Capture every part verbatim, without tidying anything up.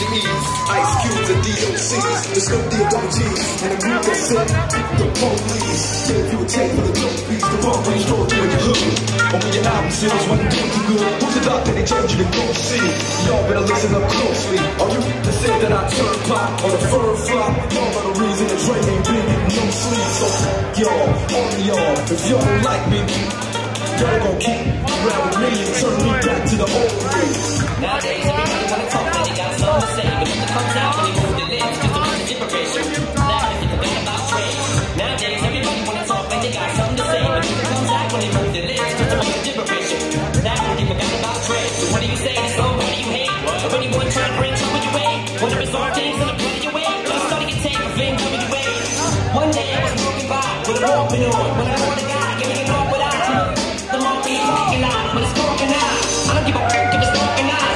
E's, Ice Cubes and D O C's, the Snoop D O G, and the group that said the police. Gave you a tape for the dope beats, the wrong range door to your hood. Or when your album sales wasn't doing too good, who's the doctor they told you to go see? Y'all better listen up closely. Are you the same that I turn pop or the fur flop? Y'all are the reason the Dre ain't big and no sleep. So y'all, all y'all, if y'all don't like me, y'all gon' keep around with me and turn me back to the old me. Nowadays, everybody wanna talk, but they got something to say. But when it comes out, when they move their lips, just to reach the generation. That is the thing about trade. Nowadays, everybody wanna talk, but they got something to say. But when it comes out, when they move their lips, just to reach the generation. That is the thing about trade. So what do you say to so? What do you hate? Or anyone trying to bring trouble your way? When the bizarre things in the blood of your way, you started to take a thing coming your way. One day I was walking by with a walking on. When I saw the guy giving it all without time. The monkey is walking out, but it's walking out. I don't give a fuck if it's walking out.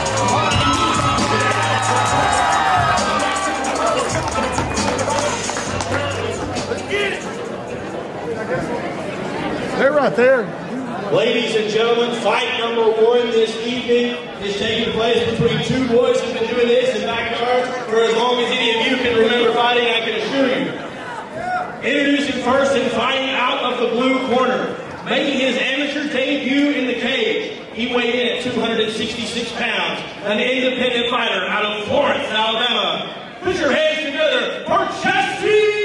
They're right there. Ladies and gentlemen, fight number one this evening is taking place between two boys who've been doing this in backyard for as long as any of you can remember fighting, I can assure you. Introducing first and fighting out of the blue corner, making his amateur debut in the cage. He weighed in at two hundred sixty-six pounds, an independent fighter out of Florence, Alabama. Put your hands together for Jesse!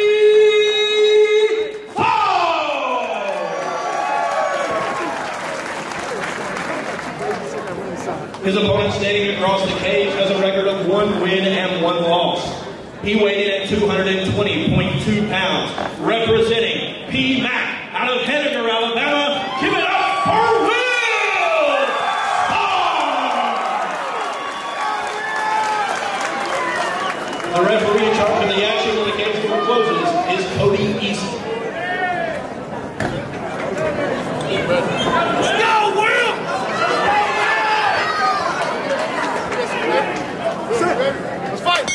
His opponent standing across the cage has a record of one win and one loss. He weighed in at two hundred twenty point two pounds, representing P. Mac out of Henniker, Alabama. Give it up for Will Spawn! The referee in charge of the action when the cage door closes is Cody Eason. Let's fight.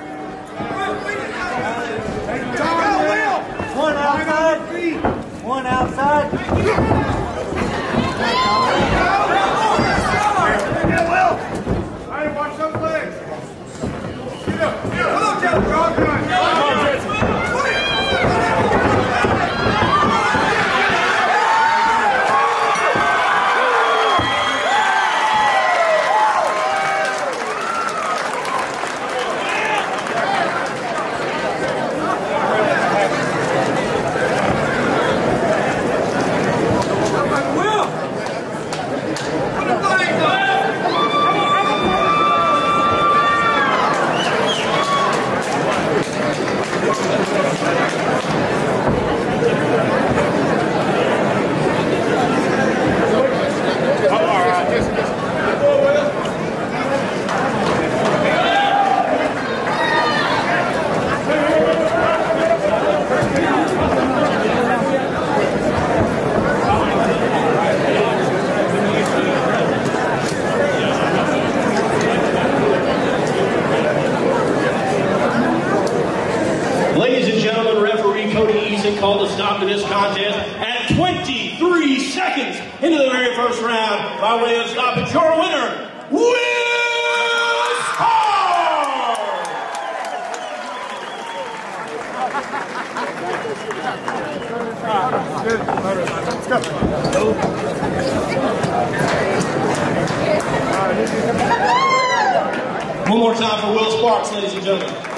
One outside. One outside. Watch those legs. Get up. Get up. Come on, Come on. Called a stop to this contest at twenty-three seconds into the very first round. By way of stoppage, your winner, Will Spawn! Let's go. One more time for Will Sparks, ladies and gentlemen.